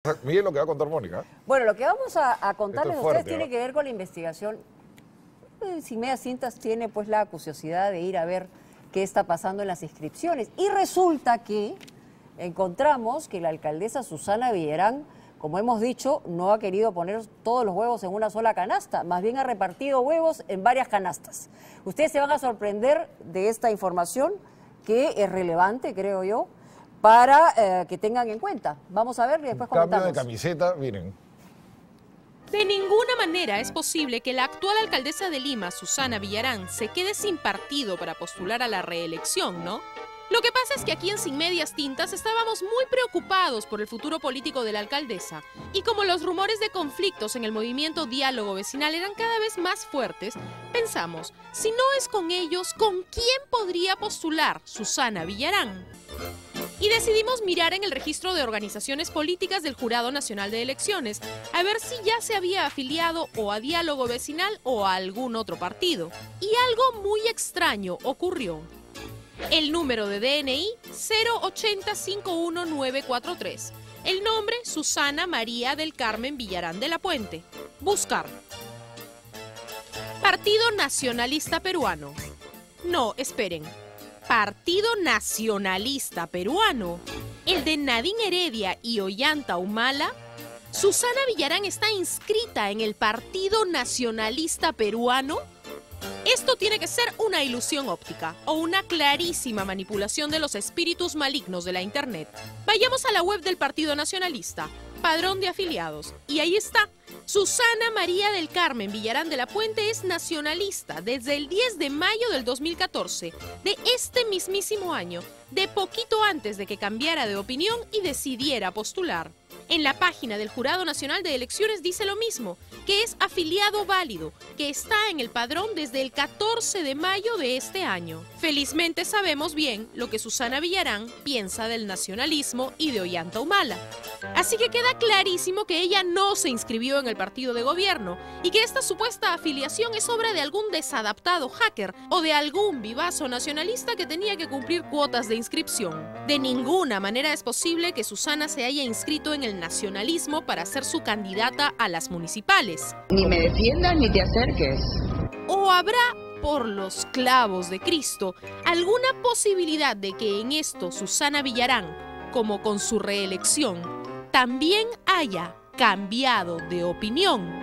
Miren lo que va a contar Mónica. Bueno, lo que vamos a contarles a fuerte, ustedes tiene que ver con la investigación. Sin medias tintas tiene pues la curiosidad de ir a ver qué está pasando en las inscripciones. Y resulta que encontramos que la alcaldesa Susana Villarán, como hemos dicho, no ha querido poner todos los huevos en una sola canasta, más bien ha repartido huevos en varias canastas. Ustedes se van a sorprender de esta información que es relevante, creo yo, para que tengan en cuenta. Vamos a ver y después comentamos. Cambio de camiseta, miren. De ninguna manera es posible que la actual alcaldesa de Lima, Susana Villarán, se quede sin partido para postular a la reelección, ¿no? Lo que pasa es que aquí en Sin Medias Tintas estábamos muy preocupados por el futuro político de la alcaldesa. Y como los rumores de conflictos en el movimiento Diálogo Vecinal eran cada vez más fuertes, pensamos, si no es con ellos, ¿con quién podría postular Susana Villarán? Y decidimos mirar en el registro de organizaciones políticas del Jurado Nacional de Elecciones, a ver si ya se había afiliado o a Diálogo Vecinal o a algún otro partido. Y algo muy extraño ocurrió. El número de DNI 080-51943. El nombre Susana María del Carmen Villarán de la Puente. Buscar. Partido Nacionalista Peruano. No, esperen. Partido Nacionalista Peruano. El de Nadine Heredia y Ollanta Humala. ¿Susana Villarán está inscrita en el Partido Nacionalista Peruano? Esto tiene que ser una ilusión óptica o una clarísima manipulación de los espíritus malignos de la Internet. Vayamos a la web del Partido Nacionalista, Padrón de Afiliados, y ahí está. Susana María del Carmen Villarán de la Puente es nacionalista desde el 10 de mayo del 2014, de este mismísimo año, de poquito antes de que cambiara de opinión y decidiera postular. En la página del Jurado Nacional de Elecciones dice lo mismo, que es afiliado válido, que está en el padrón desde el 14 de mayo de este año. Felizmente sabemos bien lo que Susana Villarán piensa del nacionalismo y de Ollanta Humala. Así que queda clarísimo que ella no se inscribió en el partido de gobierno y que esta supuesta afiliación es obra de algún desadaptado hacker o de algún vivazo nacionalista que tenía que cumplir cuotas de inscripción. De ninguna manera es posible que Susana se haya inscrito en el nacionalismo para ser su candidata a las municipales. Ni me defiendas ni te acerques. ¿O habrá, por los clavos de Cristo, alguna posibilidad de que en esto Susana Villarán, como con su reelección, también haya cambiado de opinión?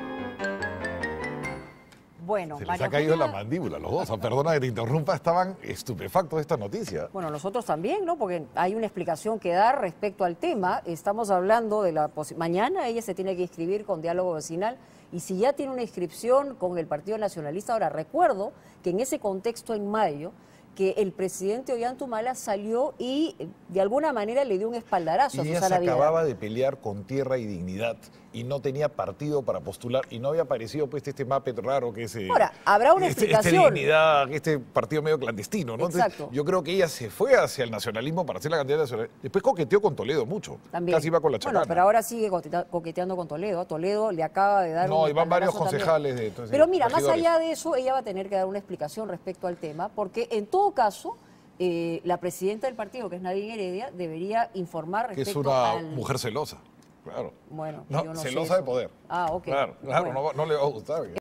Bueno, Se les ha caído la mandíbula los dos. Perdona que te interrumpa, estaban estupefactos de esta noticia. Bueno, nosotros también, ¿no? Porque hay una explicación que dar respecto al tema. Estamos hablando de la mañana ella se tiene que inscribir con Diálogo Vecinal y si ya tiene una inscripción con el Partido Nacionalista, ahora recuerdo que en ese contexto en mayo que el presidente Ollanta Humala salió y de alguna manera le dio un espaldarazo a Y ella Susana se Villarán. acababa de pelear con Tierra y Dignidad y no tenía partido para postular y no había aparecido pues este Muppet raro que es Ahora, habrá una explicación. Dignidad, este partido medio clandestino, ¿no? Exacto. Entonces, yo creo que ella se fue hacia el nacionalismo para ser la candidata nacional. Después coqueteó con Toledo mucho. También. Casi iba con la chacana. Bueno, pero ahora sigue coqueteando con Toledo. Toledo le acaba de dar No, un y van varios espaldarazo concejales también. entonces, Pero mira, más regidores. allá de eso, ella va a tener que dar una explicación respecto al tema, porque en todo caso, la presidenta del partido, que es Nadine Heredia, debería informar Que respecto es una al... mujer celosa, claro. Bueno, No, yo no sé celosa de eso. poder. Ah, ok. Claro, Bueno. no le va a gustar.